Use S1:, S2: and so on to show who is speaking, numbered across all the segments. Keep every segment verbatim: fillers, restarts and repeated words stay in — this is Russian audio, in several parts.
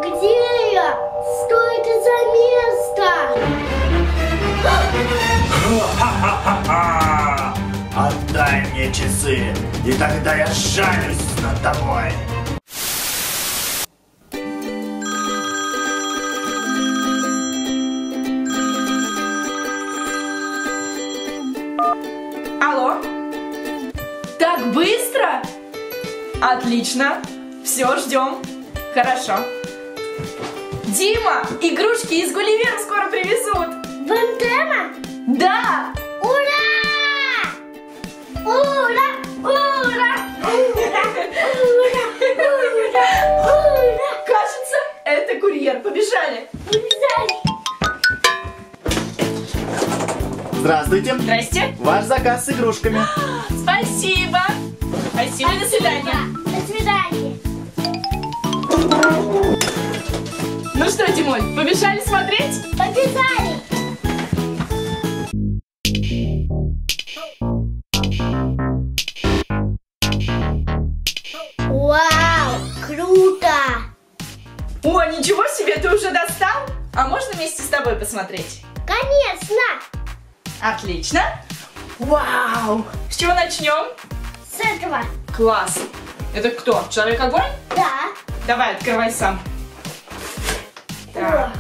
S1: Где я? Что это за место?
S2: Ха-ха-ха-ха! Отдай мне часы, и тогда я жалюсь над тобой.
S3: Алло? Так быстро? Отлично. Все, ждем. Хорошо. Дима, игрушки из Гулливера скоро привезут.
S1: Бентема?
S3: Да.
S1: Ура! Ура! Ура! Ура! Ура! Ура!
S3: Кажется, это курьер. Побежали.
S1: Побежали.
S2: Здравствуйте.
S3: Здрасте.
S2: Ваш заказ с игрушками.
S3: Спасибо. Спасибо, до свидания.
S1: До свидания.
S3: Ну что, Димуль, побежали смотреть?
S1: Побежали. Вау, круто!
S3: О, ничего себе, ты уже достал? А можно вместе с тобой посмотреть?
S1: Конечно!
S3: Отлично. Вау. С чего начнем?
S1: С этого.
S3: Класс. Это кто? Человек-огонь?
S1: Да.
S3: Давай, открывай сам. Так.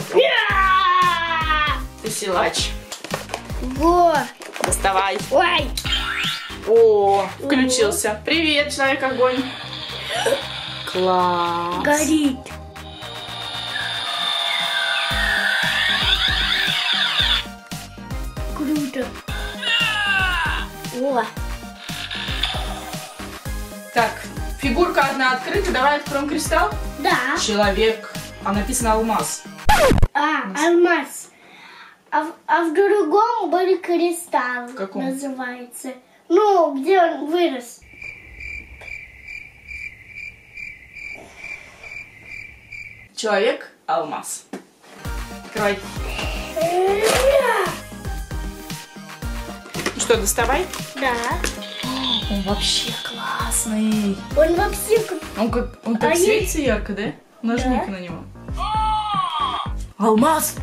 S3: Ты силач.
S1: Во.
S3: Доставай.
S1: Ой.
S3: О, включился. Привет, Человек-огонь. Класс.
S1: Горит. Круто. О.
S3: Так, фигурка одна открыта. Давай откроем кристалл.
S1: Да.
S3: Человек. А написано алмаз.
S1: А, алмаз. А, в- а в другом были кристалл.
S3: В каком?
S1: Называется. Ну, где он вырос.
S3: Человек, алмаз. Открывай. Ну что, доставай.
S1: Да.
S3: Он вообще классный.
S1: Он вообще... как-
S3: Он как, он как
S1: А
S3: светится ярко, да? Нажми-ка
S1: Да.
S3: на него. Алмаз!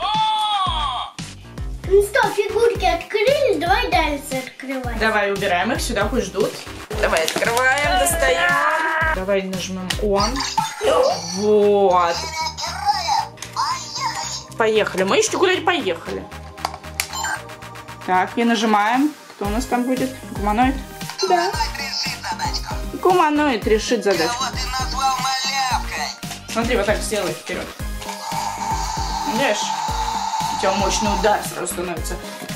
S1: Ну что, фигурки открыли, давай дальше открывать.
S3: Давай убираем их, сюда пусть ждут. Давай открываем, достаем. Давай нажмем он. Вот. Поехали. Мы еще гулять поехали. Так, и нажимаем. Кто у нас там будет? Гуманоид? Да. Гуманоид решит задачу. Смотри, вот так сделай вперед. Видишь? У тебя мощный удар сразу становится.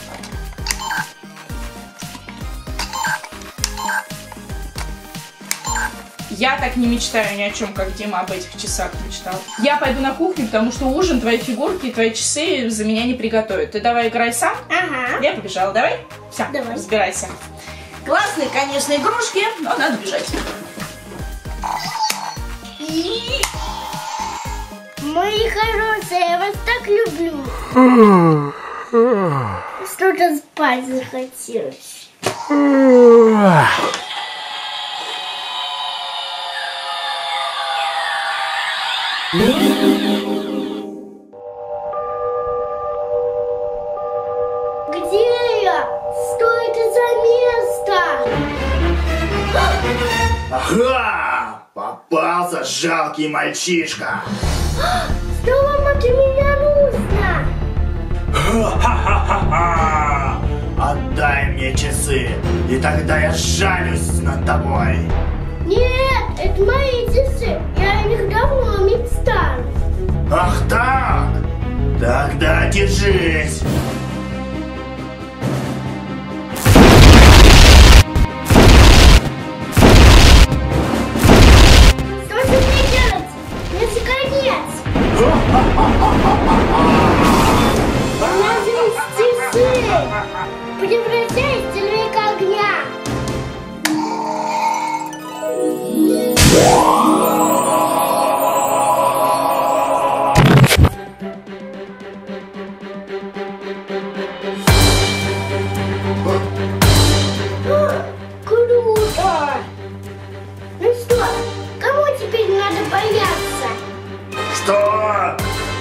S3: Я так не мечтаю ни о чем, как Дима об этих часах мечтал. Я пойду на кухню, потому что ужин, твои фигурки и твои часы за меня не приготовят. Ты давай играй сам.
S1: Ага.
S3: Я побежала. Давай? Все,
S1: Давай.
S3: разбирайся. Классные, конечно, игрушки, но надо бежать. И...
S1: Мои хорошие, я вас так люблю. Что-то спать захотелось. Где я? Что это за место?
S2: Ага! Попался жалкий мальчишка.
S1: Что вам от меня нужно?
S2: Ха-ха-ха-ха! Отдай мне часы, и тогда я жалюсь над тобой.
S1: Нет, это мои часы. Я о них давно мечтала.
S2: Ах так? Тогда держись.
S1: Что же мне делать? Если конец? Надо из часы. Превращай в человека огня.
S2: Что?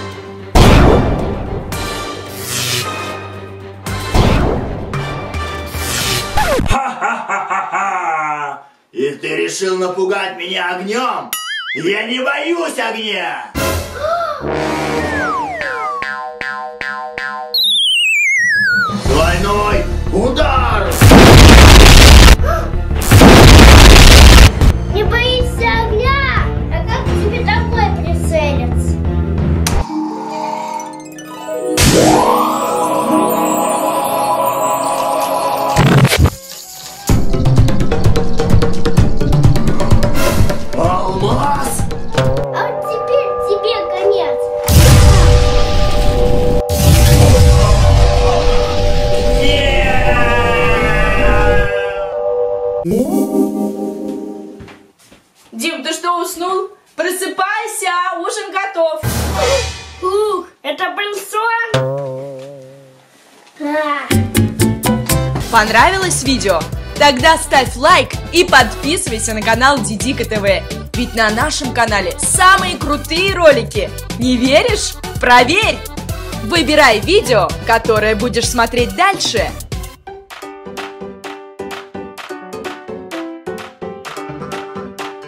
S2: Ха-ха-ха-ха-ха! И ты решил напугать меня огнем? Я не боюсь огня! Двойной удар!
S1: Не боишься огня? А как тебе такой прицелиться?
S2: Алмаз!
S1: А вот теперь тебе конец.
S3: Дим, ты что, уснул? Просыпайся, ужин готов.
S1: Ух, это был сон. А.
S4: Понравилось видео? Тогда ставь лайк и подписывайся на канал Дидика ТВ. Ведь на нашем канале самые крутые ролики. Не веришь? Проверь! Выбирай видео, которое будешь смотреть дальше.